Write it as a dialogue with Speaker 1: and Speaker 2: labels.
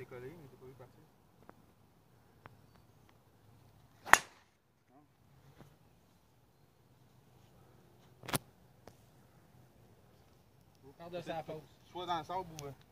Speaker 1: décollé, mais j'ai pas vu partir.
Speaker 2: Par de sa pause.
Speaker 1: Soit dans le sable ou...